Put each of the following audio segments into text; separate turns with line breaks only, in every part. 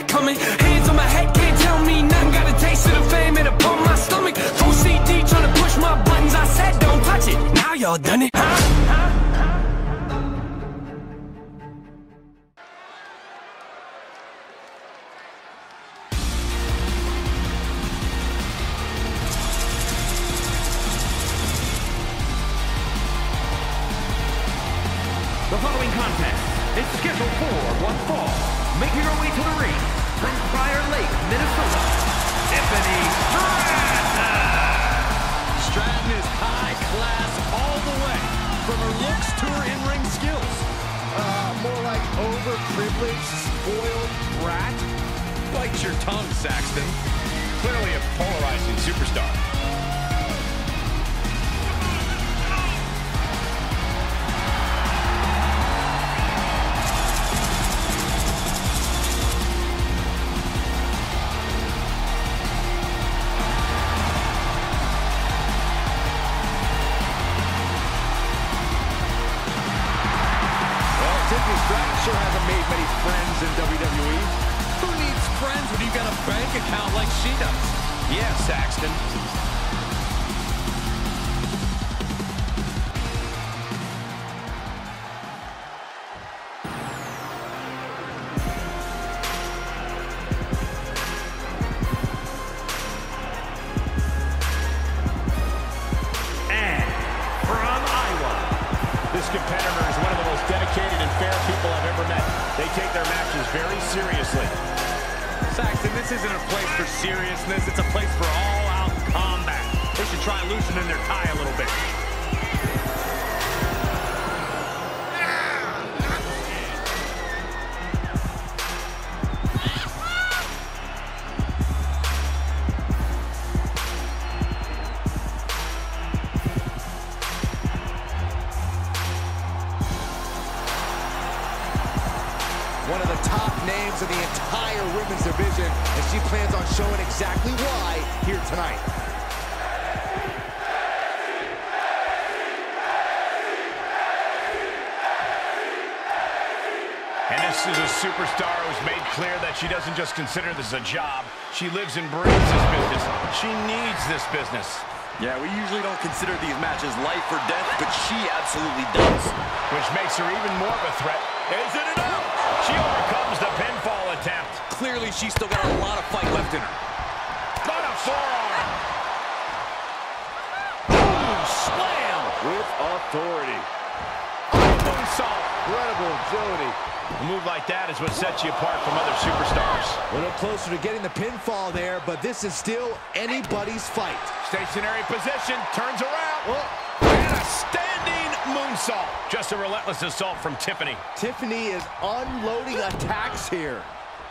coming. Hands on my head, can't tell me nothing. Got a taste of the fame and upon my stomach. Full CD trying to push my buttons. I said don't touch it. Now y'all done it.
The following contest is scheduled for one fall. Making her way to the ring from Prior Lake, Minnesota, Tiffany Stratton.
Stratton is high class all the way, from her looks to her in-ring skills.
More like overprivileged, spoiled brat.
Bite your tongue, Saxton.
Clearly a polarizing superstar.
Tiffany Stratton sure hasn't made many friends in WWE.
Who needs friends when you got a bank account like she does?
Yeah, Saxton.
And from Iowa,
This competitor is one of the most dedicated and fair people I've ever met. They take their matches very seriously.
Saxton, this isn't a place for seriousness. It's a place for all-out combat. They should try loosening their tie a little bit.
One of the top names in the entire women's division, and she plans on showing exactly why here tonight.
And this is a superstar who's made clear that she doesn't just consider this a job. She lives and breathes this business. She needs this business.
Yeah, we usually don't consider these matches life or death, but she absolutely does.
Which makes her even more of a threat. Is it enough? She overcomes the pinfall attempt.
Clearly, she's still got a lot of fight left in her.
But a forearm.
Boom! Slam!
With authority.
Moonsault.
Incredible agility.
A move like that is what sets you apart from other superstars.
A little closer to getting the pinfall there, but this is still anybody's fight.
Stationary position, turns around.
Oh.
And a standing moonsault. Just a relentless assault from Tiffany.
Tiffany is unloading attacks here.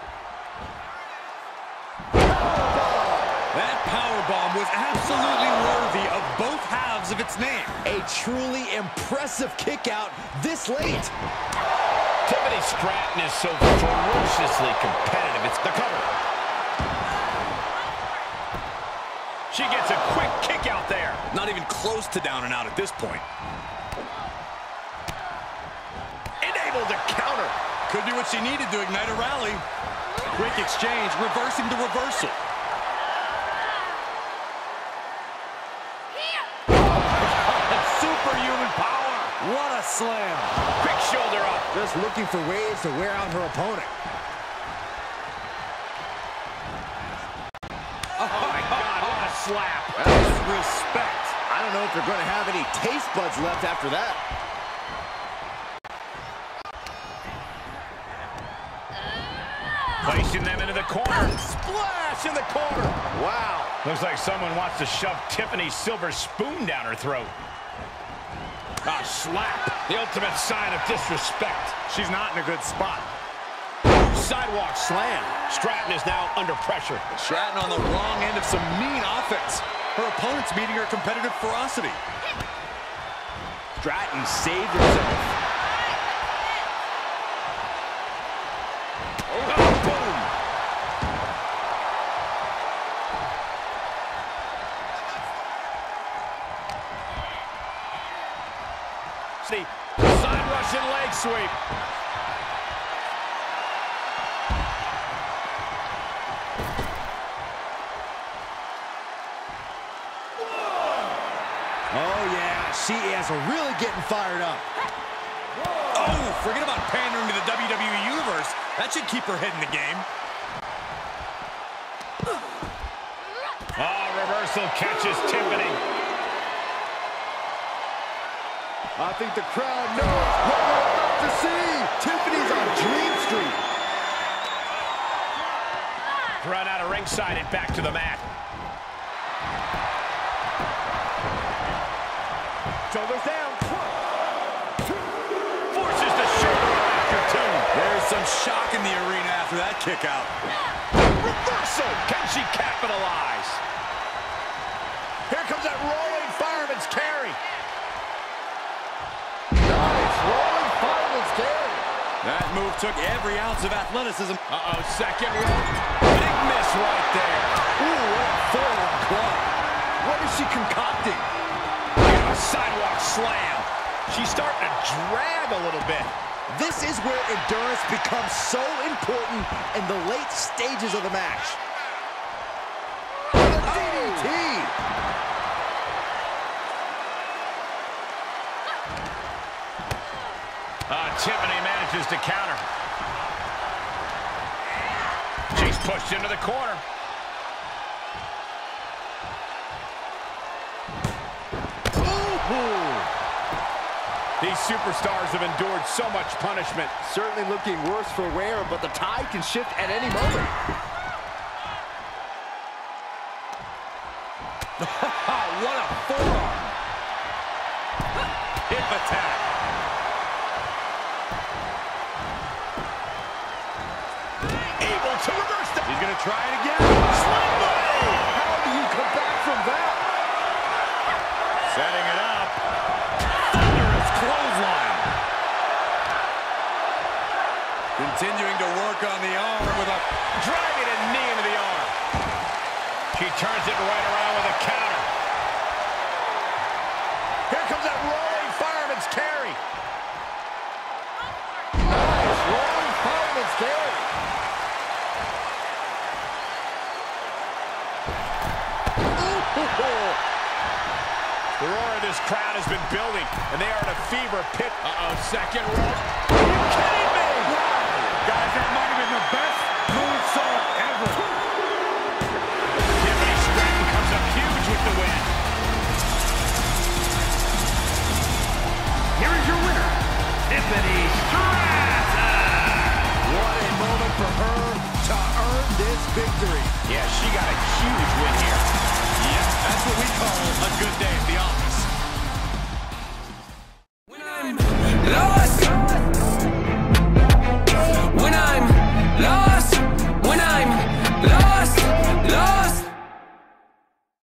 That powerbomb was absolutely worthy of both halves of its name.
A truly impressive kick out this late.
Tiffany Stratton is so ferociously competitive. It's the cover. She gets a quick kick out there.
Not even close to down and out at this point.
Able to counter.
Could be what she needed to ignite a rally. Quick exchange, reversing the reversal.
Superhuman power.
What a slam.
Quick shoulder up.
Just looking for ways to wear out her opponent.
Oh my God, what a slap.
That's respect.
I don't know if they're going to have any taste buds left after that.
Placing them into the corner. Splash in the corner.
Wow.
Looks like someone wants to shove Tiffany's silver spoon down her throat. A slap. The ultimate sign of disrespect.
She's not in a good spot.
Sidewalk slam. Stratton is now under pressure.
Stratton on the wrong end of some mean offense. Her opponent's meeting her competitive ferocity.
Stratton saved herself.
Oh, boom. See, side Russian leg sweep.
Oh, yeah, she is really getting fired up.
Oh, forget about pandering to the WWE Universe. That should keep her head in the game.
Oh, reversal catches Tiffany.
I think the crowd knows what we're about to see. Tiffany's on Dream Street.
Run out of ringside and back to the mat.
Shoulders down. 1, 2.
Forces the shoulder after 2.
There's some shock in the arena after that kick out.
Reversal. Can she capitalize?
Here comes that rolling fireman's carry. Nice rolling fireman's carry.
That move took every ounce of athleticism.
Uh-oh, second rope. Big miss right there.
Ooh, what a forward club. What is she concocting?
A sidewalk slam. She's starting to drag a little bit.
This is where endurance becomes so important in the late stages of the match. The DDT.
Tiffany manages to counter. She's pushed into the corner.
Ooh.
These superstars have endured so much punishment.
Certainly looking worse for wear, but the tide can shift at any moment.
What a forearm. Hip attack.
Able to reverse that.
He's going to try it again.
Slam blade.
How do you come back from that?
Setting it up.
Thunderous clothesline. Continuing to work on the arm with a
Driving a knee into the arm. She turns it right around with a counter.
Here comes that rolling fireman's carry. Nice rolling fireman's carry.
The roar of this crowd has been building, and they are in a fever pit. Uh-oh, second rope. Are you kidding me?
guys, that might have been the best moonsault ever.
Tiffany Stratton comes up huge with the win.
Here is your winner, Tiffany Stratton.
What a moment for her to earn this victory.
Yeah, she got a huge win here.
Yeah, that's what we call a